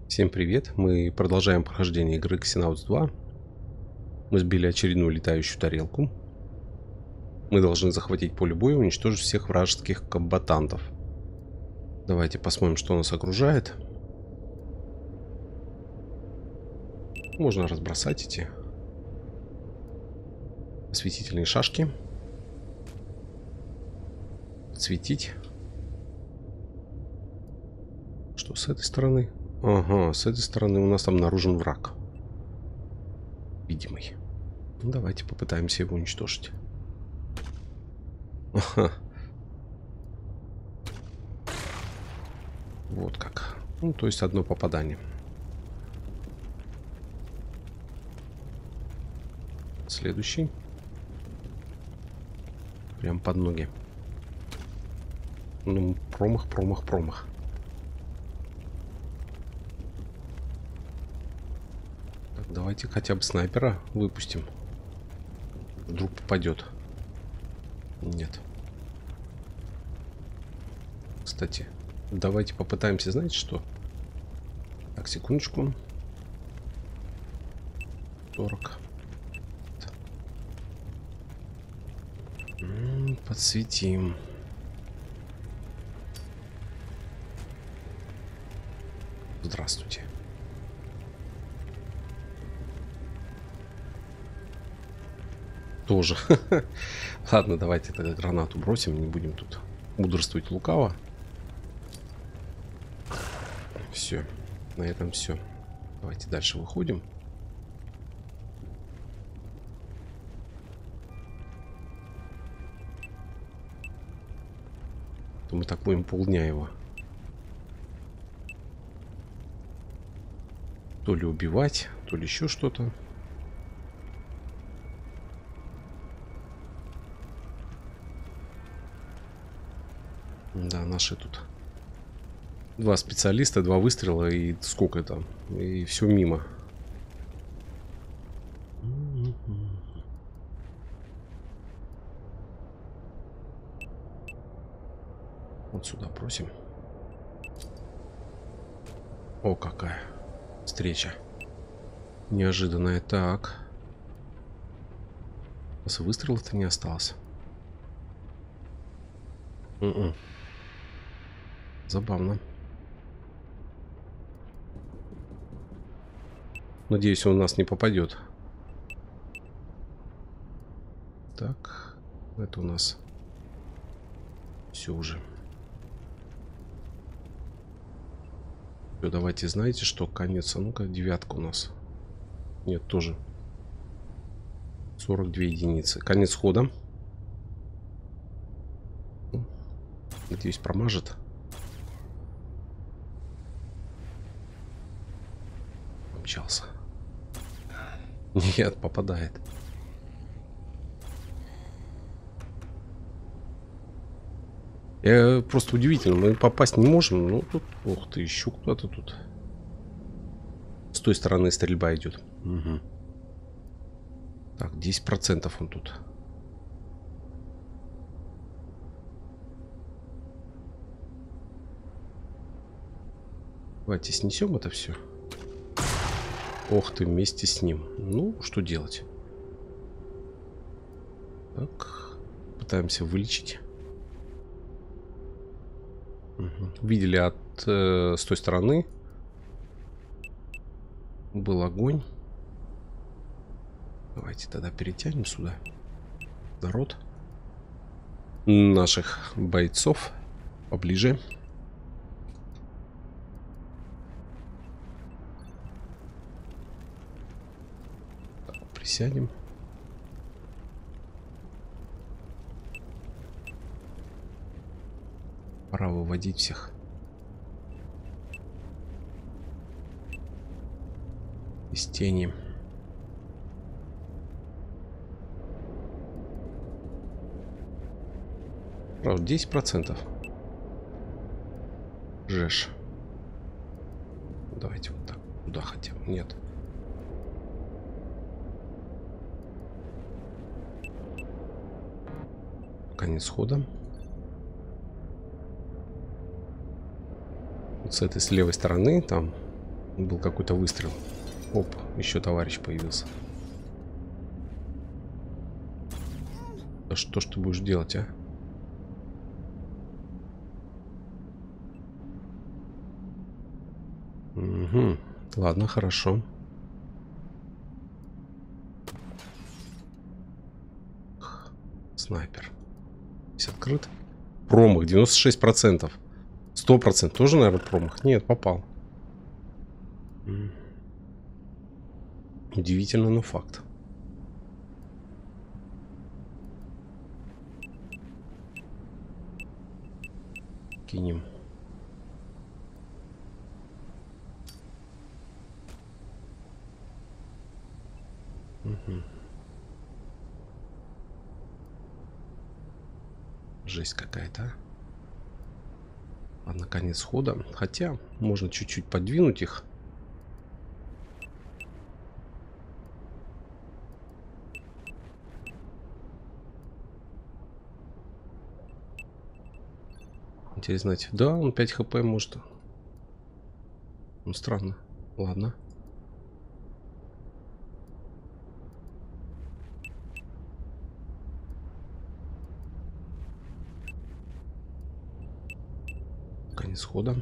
Всем привет! Мы продолжаем прохождение игры Xenauts 2. Мы сбили очередную летающую тарелку. Мы должны захватить поле боя и уничтожить всех вражеских комбатантов. Давайте посмотрим, что нас окружает. Можно разбросать эти осветительные шашки. Подсветить. Что с этой стороны? Ага, с этой стороны у нас обнаружен враг. Видимый. Ну, давайте попытаемся его уничтожить. Ага. Вот как. Ну, то есть одно попадание. Следующий. Прям под ноги. Ну, промах, промах, промах. Так, давайте хотя бы снайпера выпустим. Вдруг попадет. Нет. Кстати, давайте попытаемся, знаете что? Так, секундочку. 40. Подсветим. Здравствуйте. Тоже. Ладно, давайте тогда гранату бросим. Не будем тут мудрствовать лукаво. Все. На этом все. Давайте дальше выходим. То мы так будем полдня его. То ли убивать, то ли еще что-то. Да, наши тут 2 специалиста, 2 выстрела и сколько там. И все мимо. Вот сюда просим. О, какая встреча. Неожиданная. Так. У нас выстрелов-то не осталось. Забавно. Надеюсь, он у нас не попадет. Так. Это у нас все уже. Все, давайте, знаете, что конец. А ну-ка, 9 у нас. Нет, тоже 42 единицы. Конец хода. Надеюсь, промажет. Помчался. Нет, попадает. Просто удивительно. Мы попасть не можем. Ну, тут... Ух ты, еще куда-то тут. С той стороны стрельба идет. Угу. Так, 10% он тут. Давайте снесем это все. Ох ты, вместе с ним. Ну, что делать? Так, пытаемся вылечить. Угу. Видели с той стороны был огонь. Давайте тогда перетянем сюда народ наших бойцов поближе. Так, присядем. Пора выводить всех. Из тени. Правда, 10%. Жеш. Давайте вот так. Туда хотя бы. Нет. Конец хода. Вот с этой с левой стороны там Был какой-то выстрел. Оп, еще товарищ появился. Да что ж ты будешь делать, а? Угу. Ладно, хорошо. Снайпер. Здесь открыт. Промах 96%. 100% тоже, наверное, промах. Нет, попал. Удивительно, но факт. Кинем. Угу. Жесть какая-то, а. Ладно, конец хода. Хотя, можно чуть-чуть подвинуть их. Интересно, знаете, да, он 5 хп может. Ну, странно. Ладно. Конец хода.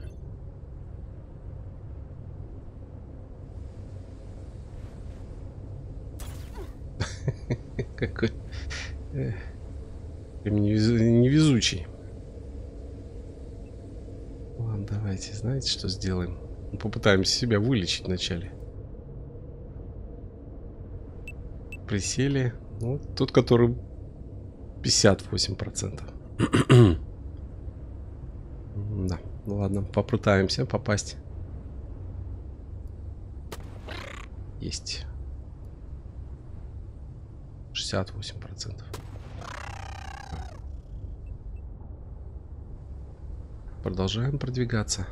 Какой невезучий. Ладно, давайте, знаете, что сделаем? Попытаемся себя вылечить вначале. Присели. Вот тот, который 58%. Да, ну ладно, попытаемся попасть. Есть. 68%. Продолжаем продвигаться.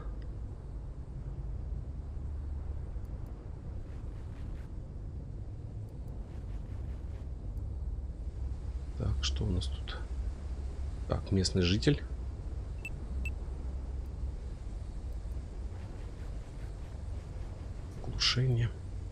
Так, что у нас тут? Так, местный житель. Глушение.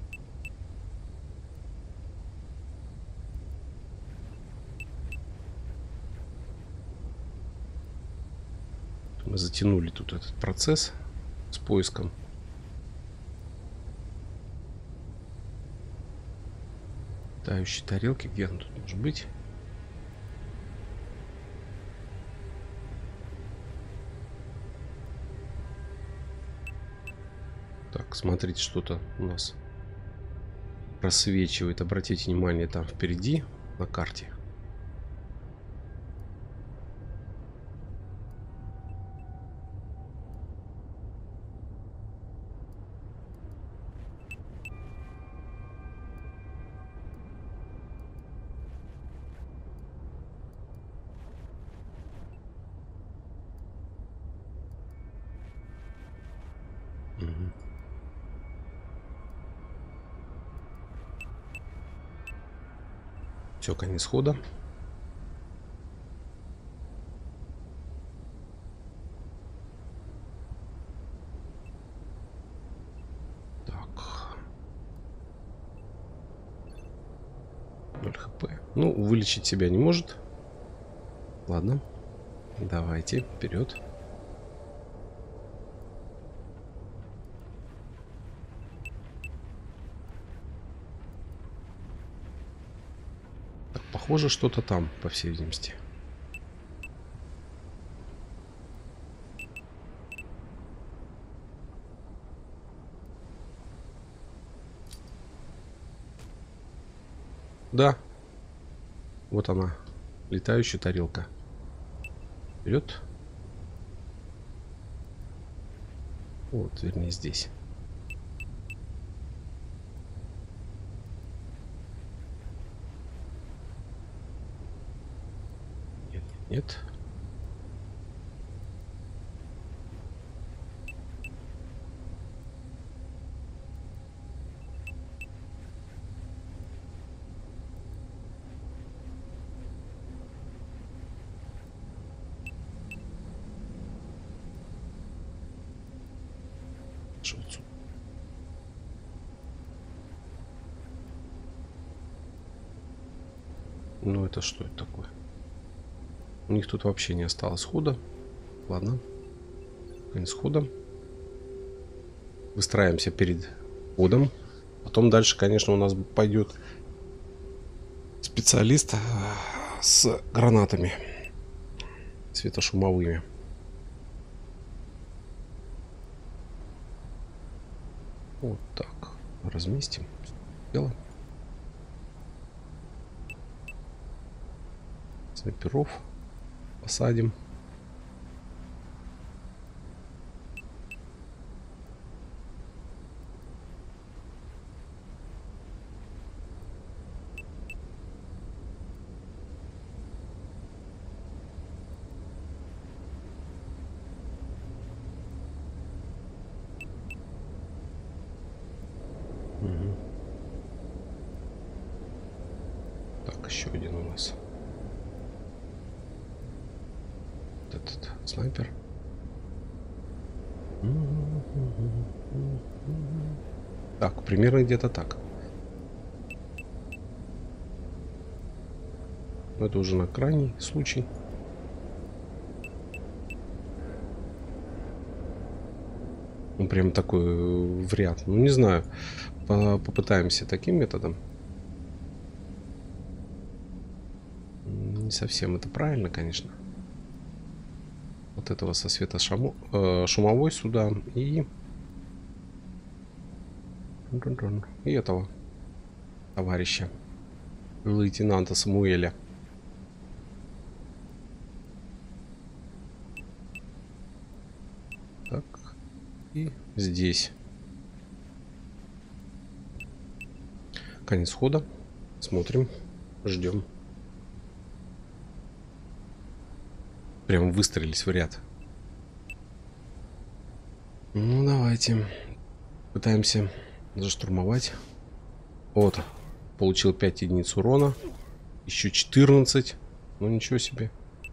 Мы затянули тут этот процесс с поиском. Тающие тарелки. Где он тут может быть? Так, смотрите, что-то у нас просвечивает. Обратите внимание, там впереди на карте. Все, конец хода. Так. 0 хп. Ну, вылечить себя не может. Ладно. Давайте, вперед. Так, похоже, что-то там, по всей видимости. Да. Вот она. Летающая тарелка. Вперед. Вот, вернее, здесь. Нет, нет, нет. Что отсюда? Ну это что это такое? У них тут вообще не осталось хода. Ладно. Конец хода. Выстраиваемся перед ходом. Потом дальше, конечно, у нас пойдет специалист с гранатами светошумовыми. Вот так. Разместим. Дело. Снайперов посадим. Угу. Так, еще один у нас. Вот этот снайпер. Так, примерно где-то так. Но это уже на крайний случай. Ну, прям такой в ряд. Ну, не знаю. Попытаемся таким методом. Не совсем это правильно, конечно. Вот этого со светошумовой сюда и этого товарища лейтенанта Самуэля. Так, и здесь конец хода. Смотрим, ждем. Прям выстроились в ряд. Ну, давайте. Пытаемся заштурмовать. Вот. Получил 5 единиц урона. Еще 14. Ну, ничего себе.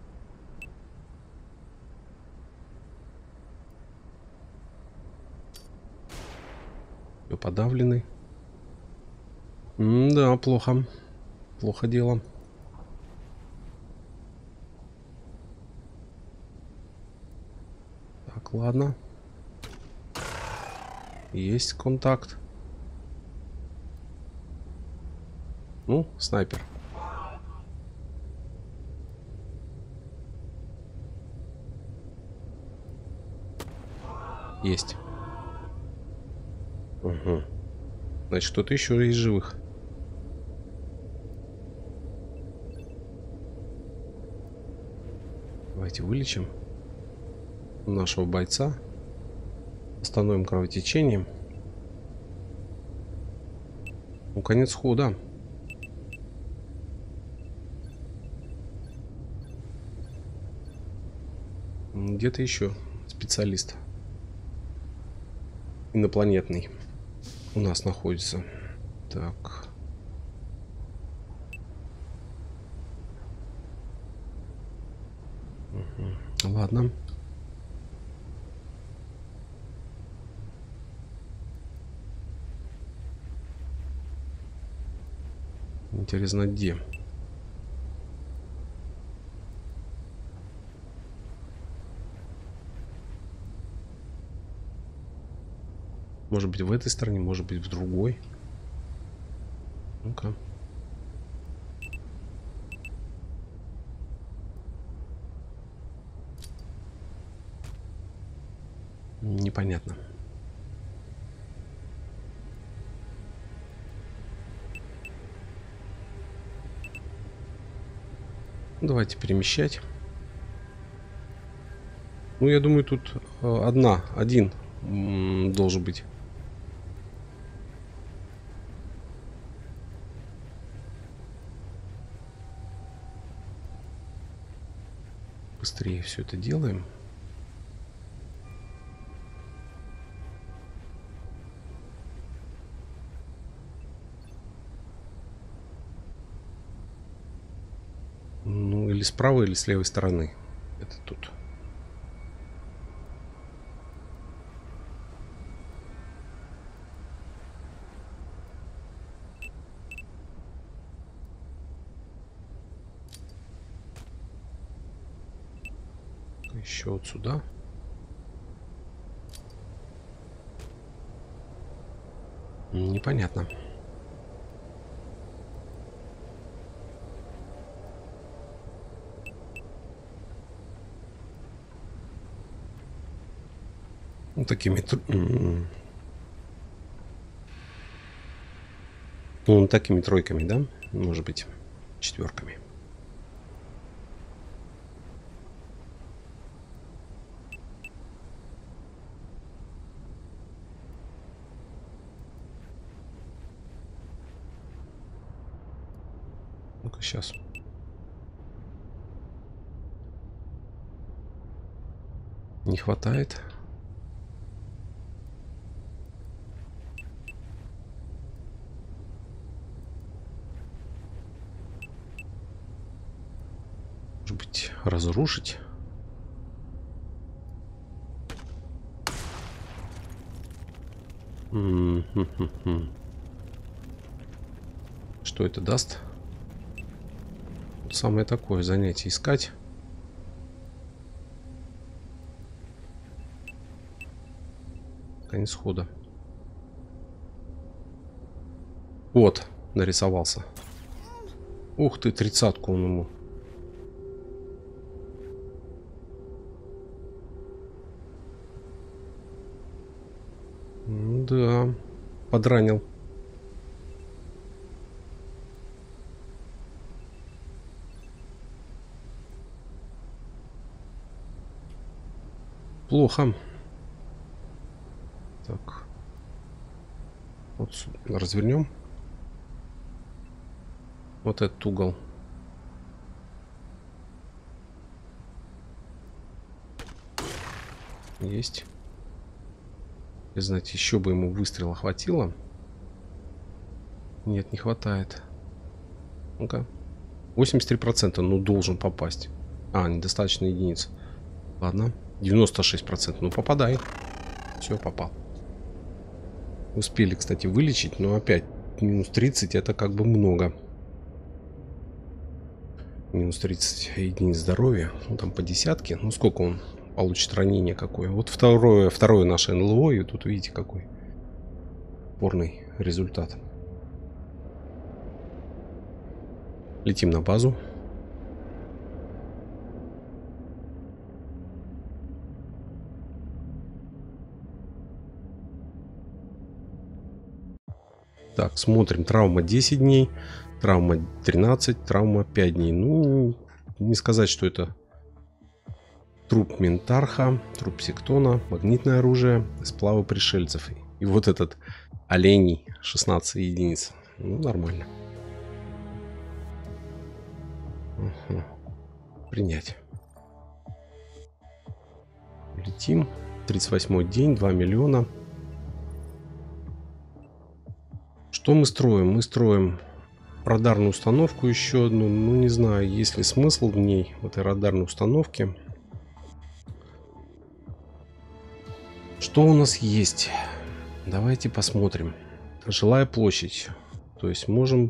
Все подавлены. Да, плохо. Плохо дело. Так, ладно. Есть контакт. Ну, снайпер. Есть. Угу. Значит, кто-то еще из живых. Давайте вылечим нашего бойца. Остановим кровотечение. Ну, конец хода. Где-то еще специалист инопланетный у нас находится. Так. Угу. Ладно. Интересно, где? Может быть, в этой стороне, может быть, в другой. Ну-ка. Непонятно. Давайте перемещать. Ну, я думаю, тут один должен быть. Быстрее все это делаем. Ну, или с правой, или с левой стороны. Это тут. Еще вот сюда. Непонятно. Ну, такими... Ну, такими тройками, да? Может быть, четверками. Ну-ка, сейчас. Не хватает. Может быть, разрушить? Что это даст? Самое такое занятие искать. Конец хода. Вот, нарисовался. Ух ты, 30-ку он ему. Да, подранил. Плохо. Так. Вот развернем. Вот этот угол. Есть. И, знаете, еще бы ему выстрела хватило. Нет, не хватает. Ну-ка. 83%, ну, должен попасть. А, недостаточно единиц. Ладно. 96%. Ну, попадай. Все, попал. Успели, кстати, вылечить, но опять минус 30 это как бы много. Минус 30 единиц здоровья. Ну, там по десятке. Ну, сколько он получит ранение какое? Вот второе наше НЛО. И тут видите, какой спорный результат. Летим на базу. Так, смотрим. Травма 10 дней. Травма 13. Травма 5 дней. Ну, не сказать, что это труп Ментарха, труп Сектона, магнитное оружие, сплавы пришельцев. И вот этот оленей 16 единиц. Ну, нормально. Угу. Принять. Летим. 38-й день, 2 миллиона. Что мы строим? Мы строим радарную установку еще одну. Ну, не знаю, есть ли смысл в ней, в этой радарной установке. Что у нас есть? Давайте посмотрим. Жилая площадь. То есть можем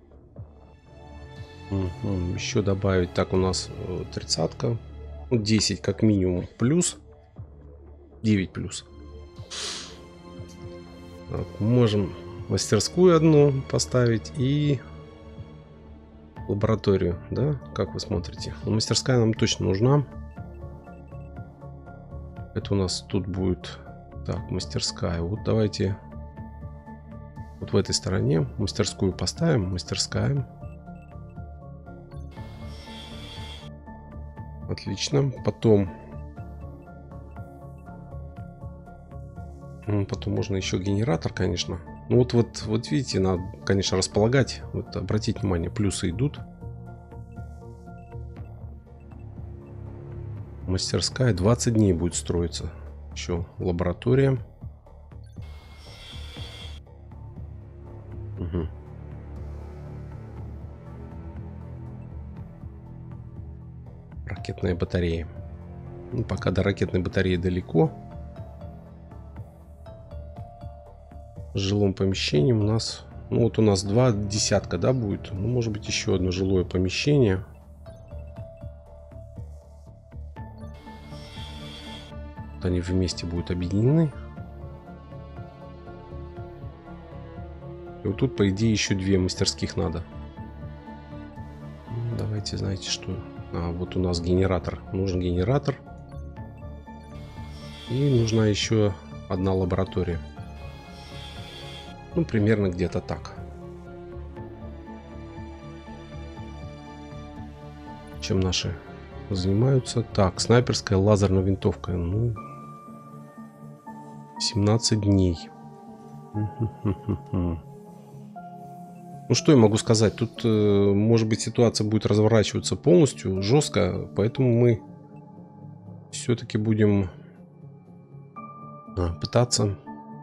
еще добавить. Так, у нас 30-ка. 10 как минимум. Плюс 9 плюс. Так, можем мастерскую одну поставить и лабораторию, да? Как вы смотрите? Ну, мастерская нам точно нужна. Это у нас тут будет. Так, мастерская. Вот давайте вот в этой стороне мастерскую поставим. Мастерская. Отлично. Потом можно еще генератор, конечно. Ну вот видите, надо, конечно, располагать. Вот обратите внимание, плюсы идут. Мастерская 20 дней будет строиться. Еще лаборатория. Угу. Ракетная батарея. Ну, пока до ракетной батареи далеко. В жилом помещении у нас... Ну вот у нас 2 десятка, да, будет. Ну, может быть, еще одно жилое помещение. Вот они вместе будут объединены. И вот тут, по идее, еще 2 мастерских надо. Ну, давайте, знаете что? Вот у нас генератор. Нужен генератор. И нужна еще 1 лаборатория. Ну, примерно где-то так. Чем наши занимаются? Так, снайперская лазерная винтовка. Ну, 17 дней. Ну, что я могу сказать? Тут, может быть, ситуация будет разворачиваться полностью жестко, поэтому мы все-таки будем пытаться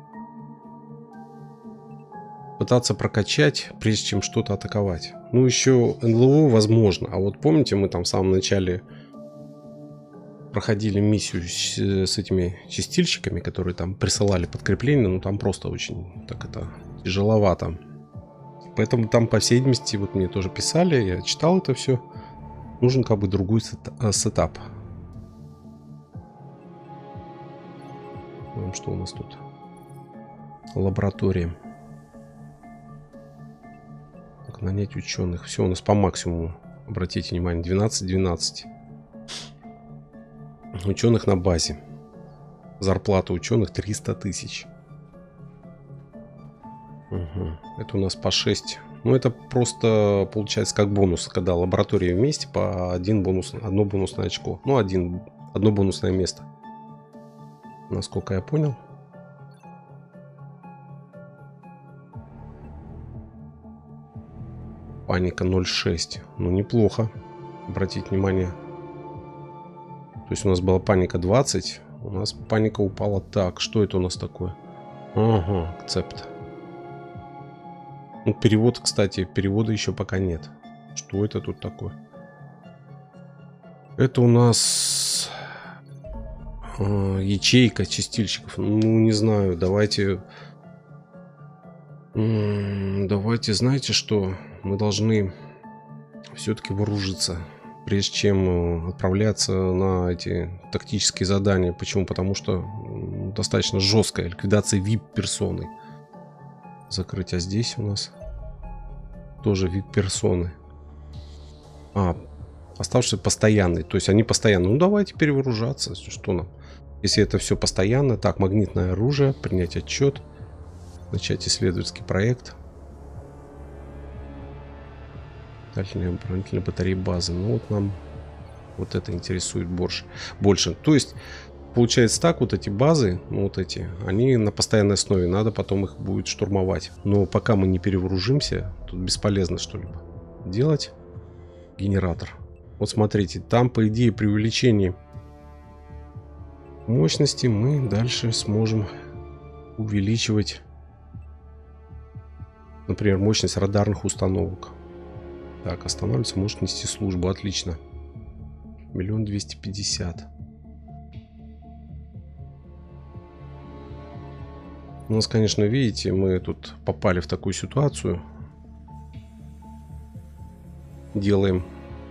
прокачать, прежде чем что-то атаковать. Ну, еще НЛО возможно. А вот помните, мы там в самом начале проходили миссию с этими чистильщиками, которые там присылали подкрепление. Ну, там просто очень так это тяжеловато. Поэтому там, по всей видимости, вот мне тоже писали, я читал это все. Нужен как бы другой сетап. Что у нас тут? Лаборатория. Так, нанять ученых. Все у нас по максимуму. Обратите внимание, 12-12. Ученых на базе. Зарплата ученых 300 тысяч. Угу. Это у нас по 6. Ну, это просто получается как бонус, когда лаборатории вместе по одно бонусное очко. Ну, одно бонусное место. Насколько я понял. Паника 0,6. Ну, неплохо. Обратите внимание. То есть у нас была паника 20. У нас паника упала так. Что это у нас такое? Ага, акцепт. Ну, перевод, кстати, перевода еще пока нет. Что это тут такое? Это у нас ячейка чистильщиков. Ну, не знаю, давайте, знаете что? Мы должны все-таки вооружиться, прежде чем отправляться на эти тактические задания. Почему? Потому что достаточно жесткая ликвидация VIP-персоны. Закрыть, а здесь у нас тоже VIP-персоны. Оставшиеся постоянные. То есть они постоянно. Ну, давайте перевооружаться. Что нам? Если это все постоянно. Так, магнитное оружие. Принять отчет. Начать исследовательский проект. Дальше оборонительные батареи базы. Ну, вот нам вот это интересует больше. То есть, получается так, вот эти базы, ну, вот эти, они на постоянной основе. Надо потом их будет штурмовать. Но пока мы не перевооружимся, тут бесполезно что-либо делать. Генератор. Вот смотрите, там, по идее, при увеличении мощности мы дальше сможем увеличивать, например, мощность радарных установок. Так, останавливаться, может нести службу. Отлично. 1 250 000. У нас, конечно, видите, мы тут попали в такую ситуацию. Делаем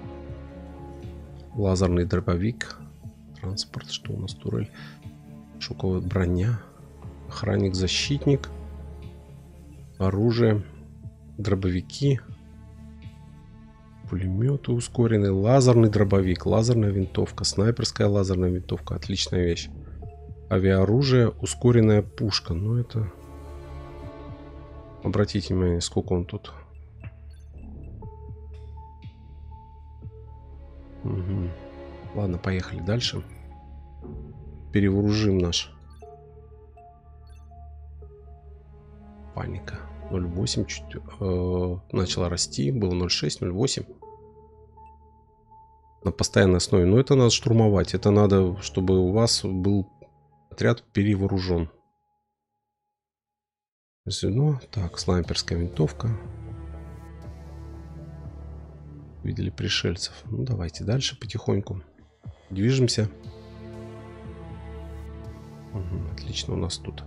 лазерный дробовик. Транспорт, что у нас? Турель. Шоковая броня. Охранник-защитник. Оружие. Дробовики. Пулеметы ускоренный. Лазерный дробовик. Лазерная винтовка. Снайперская лазерная винтовка. Отличная вещь. Авиаоружие. Ускоренная пушка. Ну это... Обратите внимание, сколько он тут. Угу. Ладно, поехали дальше. Перевооружим наш. Паника. 0,8 чуть начала расти. Было 0,6, 0,8. На постоянной основе. Но это надо штурмовать. Это надо, чтобы у вас был отряд перевооружен. Звено. Так, снайперская винтовка. Видели пришельцев. Ну, давайте дальше потихоньку. Движемся. Угу, отлично у нас тут.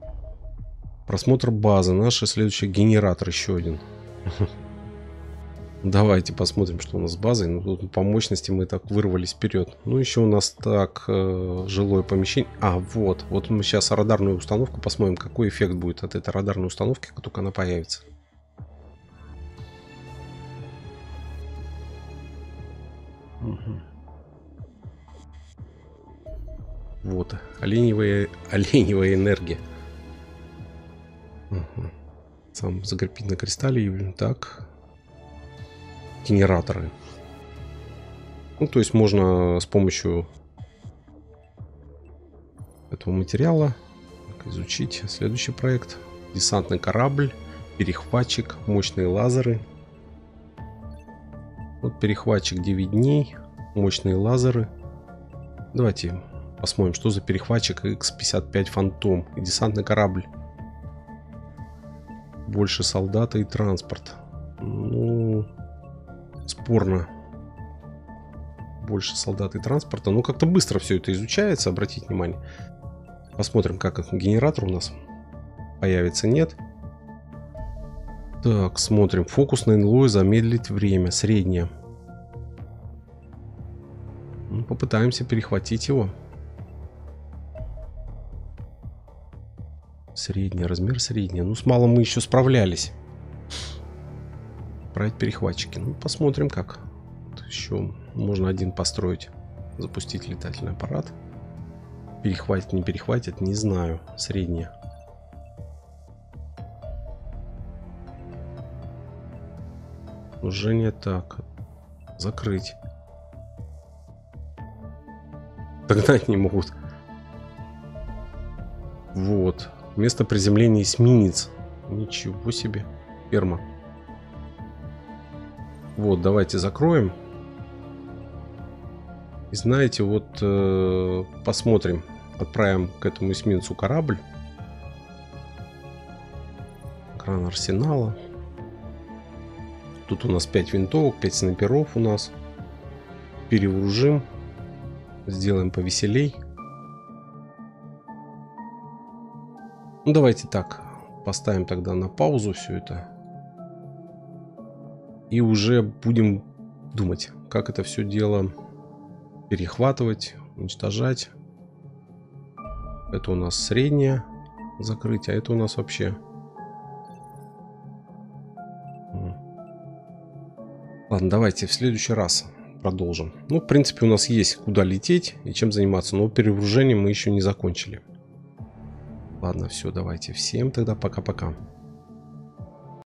Просмотр базы. Наш следующий генератор еще один. Давайте посмотрим, что у нас с базой. Ну, тут по мощности мы так вырвались вперед. Ну, еще у нас так жилое помещение. А, вот мы сейчас радарную установку посмотрим, какой эффект будет от этой радарной установки, как только она появится. Угу. Вот, оленевая энергия. Угу. Сам закрепить на кристалле. Так. Генераторы. Ну, то есть можно с помощью этого материала изучить следующий проект. Десантный корабль, перехватчик, мощные лазеры. Вот перехватчик 9 дней, мощные лазеры. Давайте посмотрим, что за перехватчик X-55 Фантом и десантный корабль. Больше солдата и транспорт. Ну, спорно. Больше солдат и транспорта. Ну, как-то быстро все это изучается, обратите внимание. Посмотрим, как генератор у нас появится, нет. Так, смотрим. Фокус на НЛО, замедлить время. Среднее. Ну, попытаемся перехватить его. Средний, размер средний. Ну, с малым мы еще справлялись. Брать перехватчики. Ну, посмотрим, как. Вот еще можно один построить. Запустить летательный аппарат. Перехватит, не перехватит, не знаю. Среднее. Уже не так. Закрыть. Догнать не могут. Вот. Место приземления эсминец. Ничего себе. Ферма. Вот, давайте закроем. И знаете, вот посмотрим. Отправим к этому эсминцу корабль. Кран арсенала. Тут у нас 5 винтовок, 5 снайперов у нас. Перевооружим. Сделаем повеселей. Ну, давайте так. Поставим тогда на паузу все это. И уже будем думать, как это все дело перехватывать, уничтожать. Это у нас среднее закрытие, а это у нас вообще... Ладно, давайте в следующий раз продолжим. Ну, в принципе, у нас есть куда лететь и чем заниматься, но перевооружение мы еще не закончили. Ладно, все, давайте. Всем тогда пока-пока.